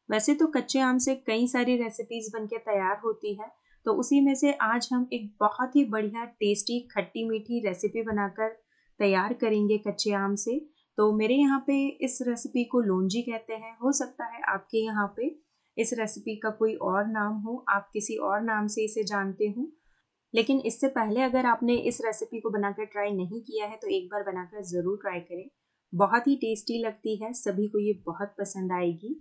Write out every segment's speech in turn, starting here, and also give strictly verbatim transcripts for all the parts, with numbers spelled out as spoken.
वैसे तो कच्चे आम से कई सारी रेसिपीज बनके तैयार होती है, तो उसी में से आज हम एक बहुत ही बढ़िया टेस्टी खट्टी मीठी रेसिपी बनाकर तैयार करेंगे कच्चे आम से। तो मेरे यहाँ पे इस रेसिपी को लोंजी कहते हैं। हो सकता है आपके यहाँ पे इस रेसिपी का कोई और नाम हो, आप किसी और नाम से इसे जानते हो। लेकिन इससे पहले अगर आपने इस रेसिपी को बनाकर ट्राई नहीं किया है तो एक बार बनाकर ज़रूर ट्राई करें। बहुत ही टेस्टी लगती है, सभी को ये बहुत पसंद आएगी।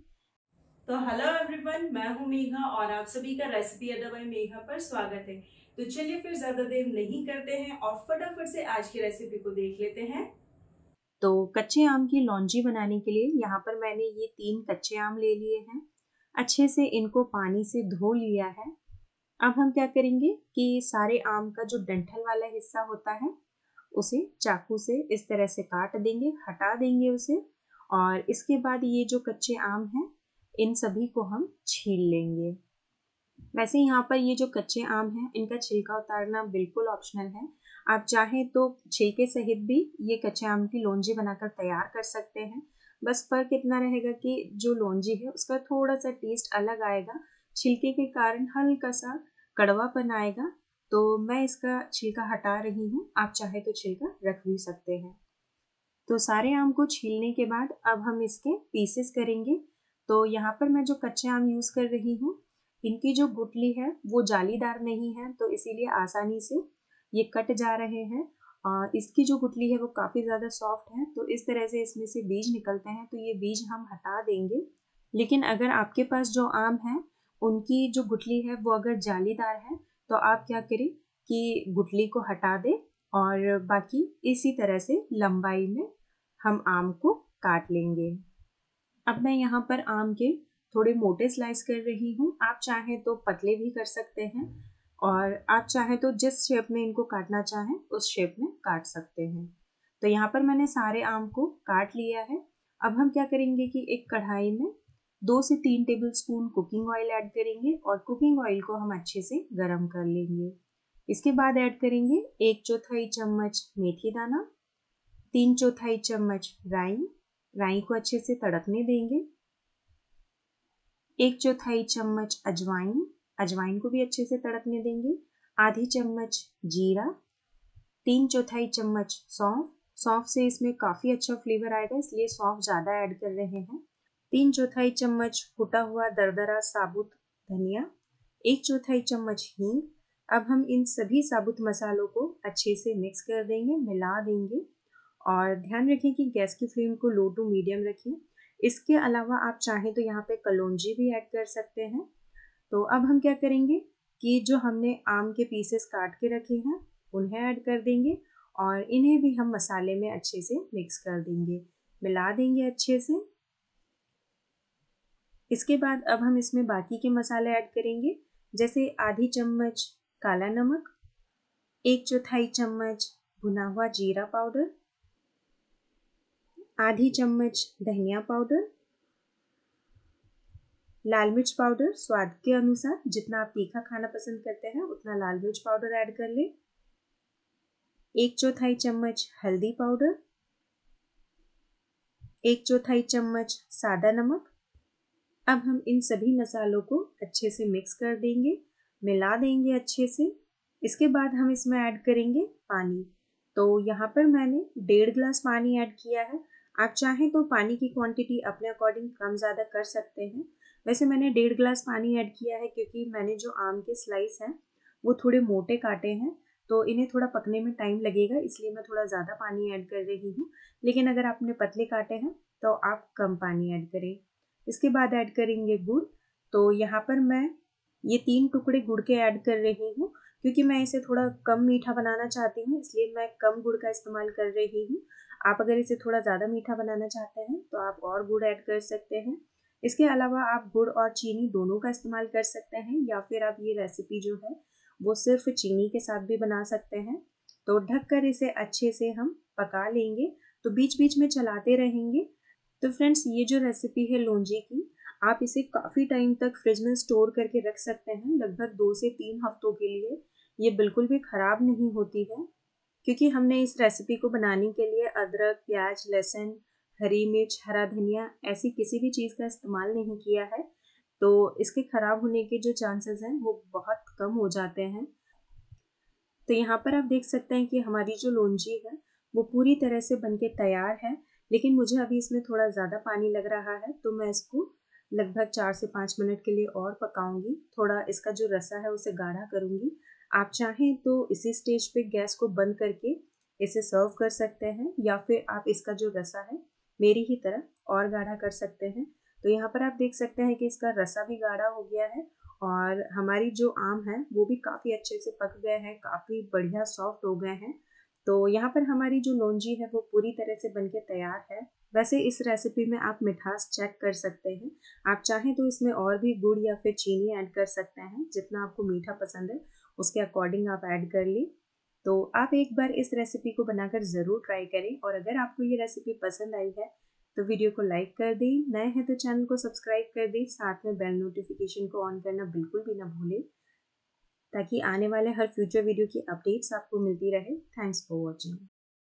तो हेलो एवरीवन, मैं हूं मेघा और आप सभी का रेसिपी अड्डा बाय मेघा पर स्वागत है। तो चलिए फिर ज्यादा देर नहीं करते हैं और फटाफट से आज की रेसिपी को देख लेते हैं। तो कच्चे आम की लौंजी बनाने के लिए यहाँ पर मैंने ये तीन कच्चे आम ले लिए हैं। अच्छे से इनको पानी से धो लिया है। अब हम क्या करेंगे कि सारे आम का जो डंठल वाला हिस्सा होता है उसे चाकू से इस तरह से काट देंगे, हटा देंगे उसे। और इसके बाद ये जो कच्चे आम हैं इन सभी को हम छील लेंगे। वैसे यहाँ पर ये जो कच्चे आम हैं इनका छिलका उतारना बिल्कुल ऑप्शनल है। आप चाहें तो छिलके सहित भी ये कच्चे आम की लौंजी बनाकर तैयार कर सकते हैं। बस फर्क इतना रहेगा कि जो लौंजी है उसका थोड़ा सा टेस्ट अलग आएगा। छिलके के कारण हल्का सा कड़वापन आएगा। तो मैं इसका छिलका हटा रही हूँ, आप चाहे तो छिलका रख भी सकते हैं। तो सारे आम को छीलने के बाद अब हम इसके पीसेस करेंगे। तो यहाँ पर मैं जो कच्चे आम यूज़ कर रही हूँ इनकी जो गुठली है वो जालीदार नहीं है, तो इसीलिए आसानी से ये कट जा रहे हैं। और इसकी जो गुठली है वो काफ़ी ज़्यादा सॉफ्ट है, तो इस तरह से इसमें से बीज निकलते हैं, तो ये बीज हम हटा देंगे। लेकिन अगर आपके पास जो आम है उनकी जो गुठली है वो अगर जालीदार है तो आप क्या करें कि गुठली को हटा दें और बाकी इसी तरह से लंबाई में हम आम को काट लेंगे। अब मैं यहाँ पर आम के थोड़े मोटे स्लाइस कर रही हूँ, आप चाहें तो पतले भी कर सकते हैं और आप चाहें तो जिस शेप में इनको काटना चाहें उस शेप में काट सकते हैं। तो यहाँ पर मैंने सारे आम को काट लिया है। अब हम क्या करेंगे कि एक कढ़ाई में दो से तीन tablespoon cooking oil add करेंगे और कुकिंग ऑयल को हम अच्छे से गर्म कर लेंगे। इसके बाद ऐड करेंगे एक चौथाई चम्मच मेथी दाना, तीन चौथाई चम्मच राई। राई को अच्छे से तड़कने देंगे। एक चौथाई चम्मच अजवाइन, अजवाइन को भी अच्छे से तड़कने देंगे। आधी चम्मच जीरा, तीन चौथाई चम्मच सौंफ। सौंफ से इसमें काफ़ी अच्छा फ्लेवर आएगा इसलिए सौंफ ज़्यादा ऐड कर रहे हैं। तीन चौथाई चम्मच कुटा हुआ दरदरा साबुत धनिया, एक चौथाई चम्मच हींग। अब हम इन सभी साबुत मसालों को अच्छे से मिक्स कर देंगे, मिला देंगे। और ध्यान रखें कि गैस की फ्लेम को लो टू मीडियम रखें। इसके अलावा आप चाहें तो यहाँ पे कलौंजी भी ऐड कर सकते हैं। तो अब हम क्या करेंगे कि जो हमने आम के पीसेस काट के रखे हैं उन्हें ऐड कर देंगे और इन्हें भी हम मसाले में अच्छे से मिक्स कर देंगे, मिला देंगे अच्छे से। इसके बाद अब हम इसमें बाकी के मसाले ऐड करेंगे, जैसे आधी चम्मच काला नमक, एक चौथाई चम्मच भुना हुआ जीरा पाउडर, आधी चम्मच धनिया पाउडर, लाल मिर्च पाउडर स्वाद के अनुसार, जितना आप तीखा खाना पसंद करते हैं उतना लाल मिर्च पाउडर ऐड कर लें, एक चौथाई चम्मच हल्दी पाउडर, एक चौथाई चम्मच सादा नमक। अब हम इन सभी मसालों को अच्छे से मिक्स कर देंगे, मिला देंगे अच्छे से। इसके बाद हम इसमें ऐड करेंगे पानी। तो यहाँ पर मैंने डेढ़ ग्लास पानी ऐड किया है। आप चाहें तो पानी की क्वांटिटी अपने अकॉर्डिंग कम ज़्यादा कर सकते हैं। वैसे मैंने डेढ़ ग्लास पानी ऐड किया है क्योंकि मैंने जो आम के स्लाइस हैं वो थोड़े मोटे काटे हैं, तो इन्हें थोड़ा पकने में टाइम लगेगा, इसलिए मैं थोड़ा ज़्यादा पानी ऐड कर रही हूँ। लेकिन अगर आपने पतले काटे हैं तो आप कम पानी ऐड करें। इसके बाद ऐड करेंगे गुड़। तो यहाँ पर मैं ये तीन टुकड़े गुड़ के ऐड कर रही हूँ क्योंकि मैं इसे थोड़ा कम मीठा बनाना चाहती हूँ, इसलिए मैं कम गुड़ का इस्तेमाल कर रही हूँ। आप अगर इसे थोड़ा ज़्यादा मीठा बनाना चाहते हैं तो आप और गुड़ ऐड कर सकते हैं। इसके अलावा आप गुड़ और चीनी दोनों का इस्तेमाल कर सकते हैं, या फिर आप ये रेसिपी जो है वो सिर्फ चीनी के साथ भी बना सकते हैं। तो ढककर इसे अच्छे से हम पका लेंगे, तो बीच बीच में चलाते रहेंगे। तो फ्रेंड्स, ये जो रेसिपी है लौंजी की, आप इसे काफ़ी टाइम तक फ्रिज में स्टोर करके रख सकते हैं, लगभग दो से तीन हफ्तों के लिए। ये बिल्कुल भी ख़राब नहीं होती है क्योंकि हमने इस रेसिपी को बनाने के लिए अदरक, प्याज, लहसुन, हरी मिर्च, हरा धनिया ऐसी किसी भी चीज़ का इस्तेमाल नहीं किया है, तो इसके ख़राब होने के जो चांसेस हैं वो बहुत कम हो जाते हैं। तो यहाँ पर आप देख सकते हैं कि हमारी जो लोंजी है वो पूरी तरह से बनके तैयार है, लेकिन मुझे अभी इसमें थोड़ा ज़्यादा पानी लग रहा है, तो मैं इसको लगभग चार से पाँच मिनट के लिए और पकाऊंगी। थोड़ा इसका जो रसा है उसे गाढ़ा करूंगी। आप चाहें तो इसी स्टेज पे गैस को बंद करके इसे सर्व कर सकते हैं, या फिर आप इसका जो रसा है मेरी ही तरह और गाढ़ा कर सकते हैं। तो यहाँ पर आप देख सकते हैं कि इसका रसा भी गाढ़ा हो गया है और हमारी जो आम है वो भी काफ़ी अच्छे से पक गए हैं, काफ़ी बढ़िया सॉफ्ट हो गए हैं। तो यहाँ पर हमारी जो लोंजी है वो पूरी तरह से बनके तैयार है। वैसे इस रेसिपी में आप मिठास चेक कर सकते हैं। आप चाहें तो इसमें और भी गुड़ या फिर चीनी ऐड कर सकते हैं, जितना आपको मीठा पसंद है उसके अकॉर्डिंग आप ऐड कर ली। तो आप एक बार इस रेसिपी को बनाकर ज़रूर ट्राई करें, और अगर आपको ये रेसिपी पसंद आई है तो वीडियो को लाइक कर दें, नए हैं तो चैनल को सब्सक्राइब कर दें, साथ में बेल नोटिफिकेशन को ऑन करना बिल्कुल भी ना भूलें, ताकि आने वाले हर फ्यूचर वीडियो की अपडेट्स आपको मिलती रहे। Thanks for watching.